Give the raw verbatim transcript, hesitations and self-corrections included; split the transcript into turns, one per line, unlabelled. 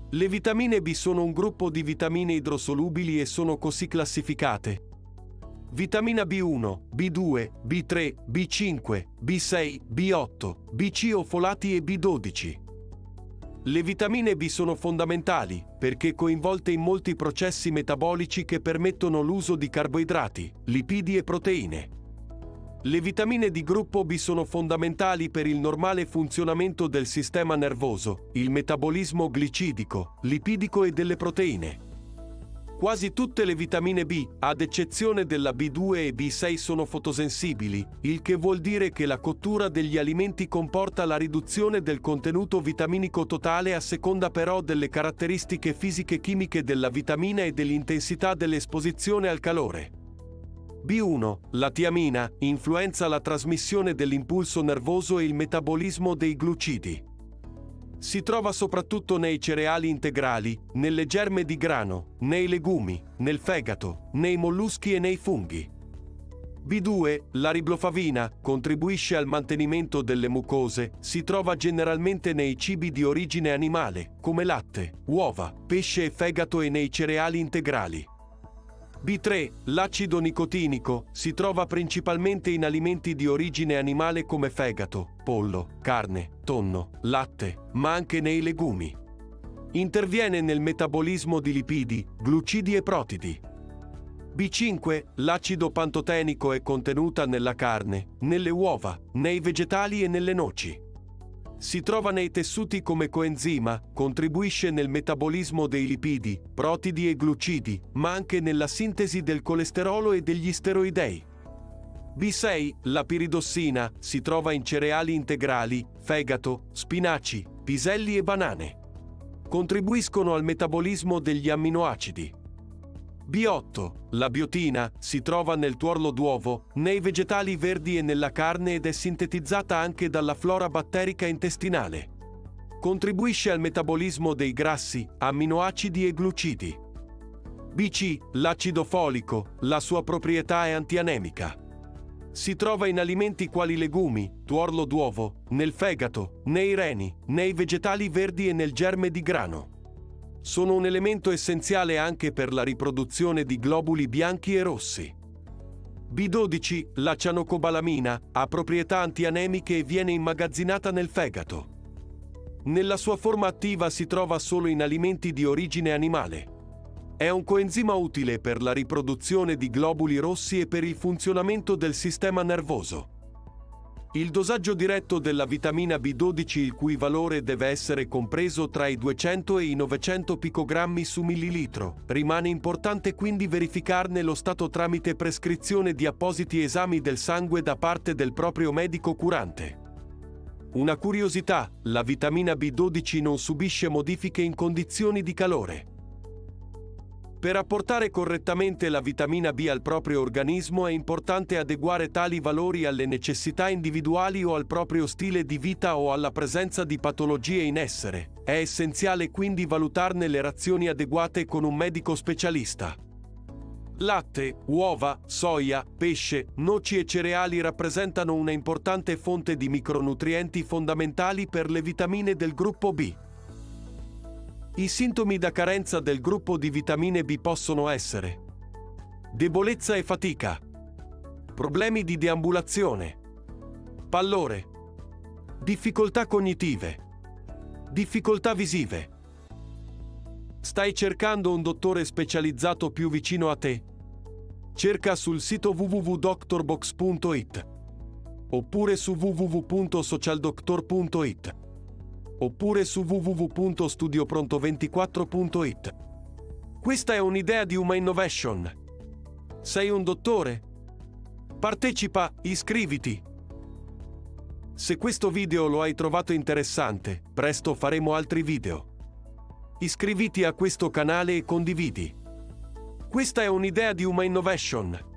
Le vitamine B sono un gruppo di vitamine idrosolubili e sono così classificate: vitamina B uno, B due, B tre, B cinque, B sei, B otto, B C o folati e B dodici. Le vitamine B sono fondamentali perché coinvolte in molti processi metabolici che permettono l'uso di carboidrati, lipidi e proteine. Le vitamine di gruppo B sono fondamentali per il normale funzionamento del sistema nervoso, il metabolismo glicidico, lipidico e delle proteine. Quasi tutte le vitamine B, ad eccezione della B due e B sei, sono fotosensibili, il che vuol dire che la cottura degli alimenti comporta la riduzione del contenuto vitaminico totale a seconda però delle caratteristiche fisiche-chimiche della vitamina e dell'intensità dell'esposizione al calore. B uno, la tiamina, influenza la trasmissione dell'impulso nervoso e il metabolismo dei glucidi. Si trova soprattutto nei cereali integrali, nelle germe di grano, nei legumi, nel fegato, nei molluschi e nei funghi. B due, la riboflavina, contribuisce al mantenimento delle mucose, si trova generalmente nei cibi di origine animale, come latte, uova, pesce e fegato e nei cereali integrali. B tre, l'acido nicotinico, si trova principalmente in alimenti di origine animale come fegato, pollo, carne, tonno, latte, ma anche nei legumi. Interviene nel metabolismo di lipidi, glucidi e protidi. B cinque, l'acido pantotenico, è contenuta nella carne, nelle uova, nei vegetali e nelle noci. Si trova nei tessuti come coenzima, contribuisce nel metabolismo dei lipidi, protidi e glucidi, ma anche nella sintesi del colesterolo e degli steroidei. B sei, la piridossina, si trova in cereali integrali, fegato, spinaci, piselli e banane. Contribuiscono al metabolismo degli amminoacidi. B otto, la biotina, si trova nel tuorlo d'uovo, nei vegetali verdi e nella carne ed è sintetizzata anche dalla flora batterica intestinale. Contribuisce al metabolismo dei grassi, amminoacidi e glucidi. B C, l'acido folico, la sua proprietà è antianemica. Si trova in alimenti quali legumi, tuorlo d'uovo, nel fegato, nei reni, nei vegetali verdi e nel germe di grano. Sono un elemento essenziale anche per la riproduzione di globuli bianchi e rossi. B dodici, la cianocobalamina, ha proprietà antianemiche e viene immagazzinata nel fegato. Nella sua forma attiva si trova solo in alimenti di origine animale. È un coenzima utile per la riproduzione di globuli rossi e per il funzionamento del sistema nervoso. Il dosaggio diretto della vitamina B dodici, il cui valore deve essere compreso tra i duecento e i novecento picogrammi su millilitro, rimane importante quindi verificarne lo stato tramite prescrizione di appositi esami del sangue da parte del proprio medico curante. Una curiosità, la vitamina B dodici non subisce modifiche in condizioni di calore. Per apportare correttamente la vitamina B al proprio organismo è importante adeguare tali valori alle necessità individuali o al proprio stile di vita o alla presenza di patologie in essere. È essenziale quindi valutarne le razioni adeguate con un medico specialista. Latte, uova, soia, pesce, noci e cereali rappresentano una importante fonte di micronutrienti fondamentali per le vitamine del gruppo B. I sintomi da carenza del gruppo di vitamine B possono essere: debolezza e fatica, problemi di deambulazione, pallore, difficoltà cognitive, difficoltà visive. Stai cercando un dottore specializzato più vicino a te? Cerca sul sito w w w punto doctor box punto i t oppure su w w w punto social doctor punto i t oppure su w w w punto studio pronto ventiquattro punto i t. Questa è un'idea di Uma Innovation. Sei un dottore? Partecipa, iscriviti! Se questo video lo hai trovato interessante, presto faremo altri video. Iscriviti a questo canale e condividi. Questa è un'idea di Uma Innovation.